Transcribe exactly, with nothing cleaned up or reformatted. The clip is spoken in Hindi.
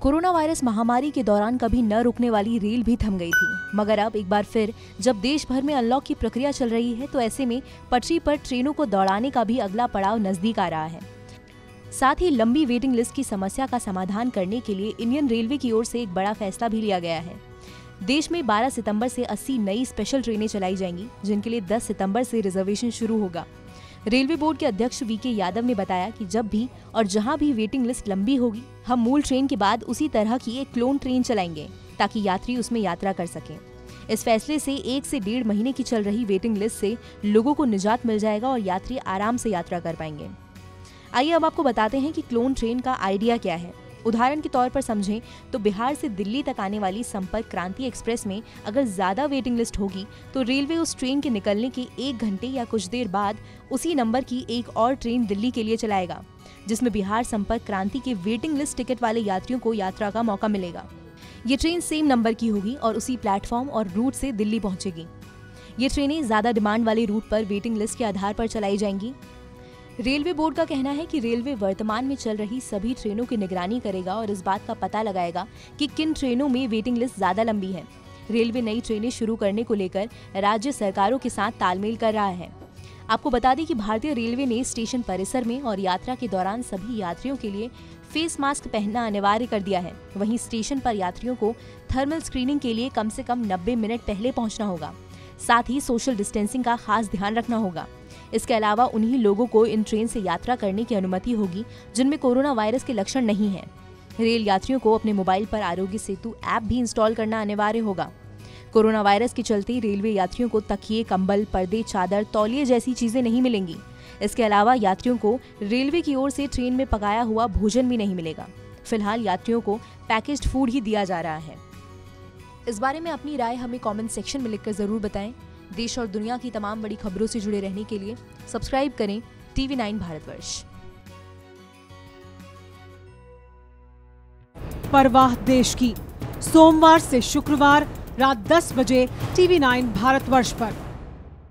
कोरोना वायरस महामारी के दौरान कभी न रुकने वाली रेल भी थम गई थी, मगर अब एक बार फिर जब देश भर में अनलॉक की प्रक्रिया चल रही है तो ऐसे में पटरी पर ट्रेनों को दौड़ाने का भी अगला पड़ाव नजदीक आ रहा है। साथ ही लंबी वेटिंग लिस्ट की समस्या का समाधान करने के लिए इंडियन रेलवे की ओर से एक बड़ा फैसला भी लिया गया है। देश में बारह सितंबर से अस्सी नई स्पेशल ट्रेनें चलाई जाएंगी, जिनके लिए दस सितंबर से रिजर्वेशन शुरू होगा। रेलवे बोर्ड के अध्यक्ष वी के यादव ने बताया कि जब भी और जहां भी वेटिंग लिस्ट लंबी होगी, हम मूल ट्रेन के बाद उसी तरह की एक क्लोन ट्रेन चलाएंगे ताकि यात्री उसमें यात्रा कर सकें। इस फैसले से एक से डेढ़ महीने की चल रही वेटिंग लिस्ट से लोगों को निजात मिल जाएगा और यात्री आराम से यात्रा कर पाएंगे। आइए अब आपको बताते हैं कि क्लोन ट्रेन का आइडिया क्या है। उदाहरण के तौर पर समझें तो बिहार से दिल्ली तक आने वाली संपर्क क्रांति एक्सप्रेस में अगर ज्यादा वेटिंग लिस्ट होगी तो रेलवे उस ट्रेन के निकलने के एक घंटे या कुछ देर बाद उसी नंबर की एक और ट्रेन दिल्ली के लिए चलाएगा, जिसमें बिहार संपर्क क्रांति के वेटिंग लिस्ट टिकट वाले यात्रियों को यात्रा का मौका मिलेगा। ये ट्रेन सेम नंबर की होगी और उसी प्लेटफॉर्म और रूट से दिल्ली पहुंचेगी। ये ट्रेनें ज्यादा डिमांड वाले रूट पर वेटिंग लिस्ट के आधार पर चलाई जाएंगी। रेलवे बोर्ड का कहना है कि रेलवे वर्तमान में चल रही सभी ट्रेनों की निगरानी करेगा और इस बात का पता लगाएगा कि किन ट्रेनों में वेटिंग लिस्ट ज्यादा लंबी है। रेलवे नई ट्रेनें शुरू करने को लेकर राज्य सरकारों के साथ तालमेल कर रहा है। आपको बता दें कि भारतीय रेलवे ने स्टेशन परिसर में और यात्रा के दौरान सभी यात्रियों के लिए फेस मास्क पहनना अनिवार्य कर दिया है। वहीं स्टेशन पर यात्रियों को थर्मल स्क्रीनिंग के लिए कम से कम नब्बे मिनट पहले पहुंचना होगा। साथ ही सोशल डिस्टेंसिंग का खास ध्यान रखना होगा। इसके अलावा उन्हीं लोगों को इन ट्रेन से यात्रा करने की अनुमति होगी जिनमें कोरोना वायरस के लक्षण नहीं हैं। रेल यात्रियों को अपने मोबाइल पर आरोग्य सेतु ऐप भी इंस्टॉल करना अनिवार्य होगा। कोरोना वायरस के चलते रेलवे यात्रियों को तकिए, कंबल, पर्दे, चादर, तौलिए जैसी चीजें नहीं मिलेंगी। इसके अलावा यात्रियों को रेलवे की ओर से ट्रेन में पकाया हुआ भोजन भी नहीं मिलेगा। फिलहाल यात्रियों को पैकेज्ड फूड ही दिया जा रहा है। इस बारे में अपनी राय हमें कमेंट सेक्शन में लिखकर जरूर बताएं। देश और दुनिया की तमाम बड़ी खबरों से जुड़े रहने के लिए सब्सक्राइब करें टीवी नाइन भारतवर्ष। परवाह देश की, सोमवार से शुक्रवार रात दस बजे टीवी नाइन भारतवर्ष पर।